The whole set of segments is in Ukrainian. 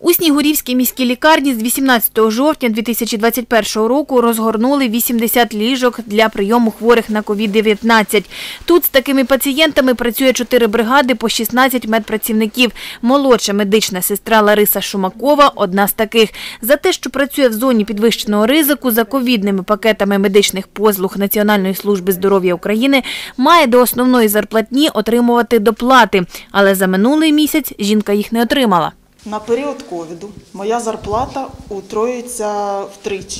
У Снігурівській міській лікарні з 18 жовтня 2021 року розгорнули 80 ліжок для прийому хворих на COVID-19. Тут з такими пацієнтами працює 4 бригади по 16 медпрацівників. Молодша медична сестра Лариса Шумакова – одна з таких. За те, що працює в зоні підвищеного ризику, за ковідними пакетами медичних послуг Національної служби здоров'я України, має до основної зарплатні отримувати доплати. Але за минулий місяць жінка їх не отримала. На період ковіду моя зарплата утроюється втричі.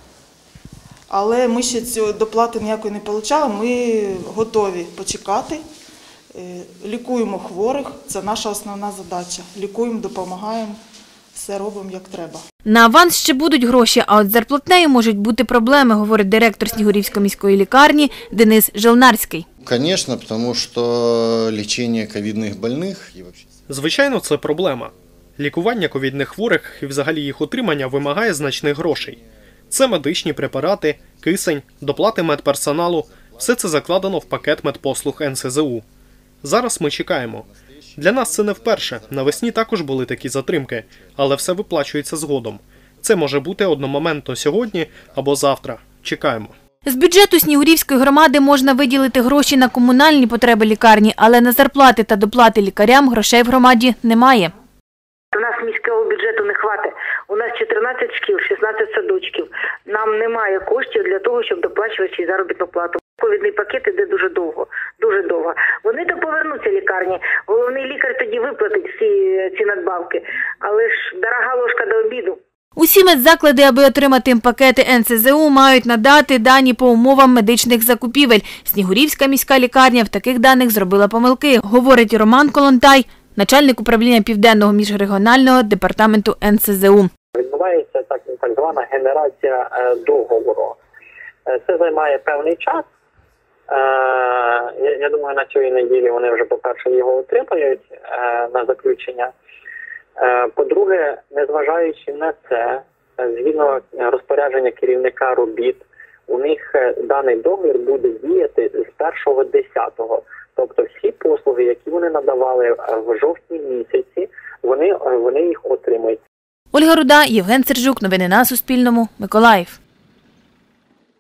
Але ми ще цієї доплати ніякої не отримали, ми готові почекати. Лікуємо хворих, це наша основна задача. Лікуємо, допомагаємо, все робимо як треба. На аванс ще будуть гроші, а от з зарплатнею можуть бути проблеми, говорить директор Снігурівської міської лікарні Денис Желнарський. Звісно, тому що лікування ковідних больних. Звичайно, це проблема. Лікування ковідних хворих і взагалі їх утримання вимагає значних грошей. Це медичні препарати, кисень, доплати медперсоналу – все це закладено в пакет медпослуг НСЗУ. Зараз ми чекаємо. Для нас це не вперше. Навесні також були такі затримки, але все виплачується згодом. Це може бути одномоментно сьогодні або завтра. Чекаємо. З бюджету Снігурівської громади можна виділити гроші на комунальні потреби лікарні, але на зарплати та доплати лікарям грошей в громаді немає. У нас міського бюджету не хватить. У нас 14 шкіл, 16 садочків. Нам немає коштів для того, щоб доплачувати цю заробітну плату. Ковідний пакет іде дуже довго, дуже довго. Вони то повернуться лікарні. Головний лікар тоді виплатить всі ці надбавки. Але ж дорога ложка до обіду. Усі медзаклади, аби отримати пакети НСЗУ, мають надати дані по умовам медичних закупівель. Снігурівська міська лікарня в таких даних зробила помилки, говорить Роман Колонтай, начальник управління Південного міжрегіонального департаменту НСЗУ. Відбувається так звана генерація договору. Це займає певний час. Я думаю, на цій неділі вони вже, по-перше, його отримають на заключення. По-друге, незважаючи на це, згідно розпорядження керівника робіт, у них даний договір буде діяти з 1.10. Тобто всі послуги, які вони надавали в жовтні місяці, вони їх отримають. Ольга Руда, Євген Сержук. Новини на Суспільному. Миколаїв.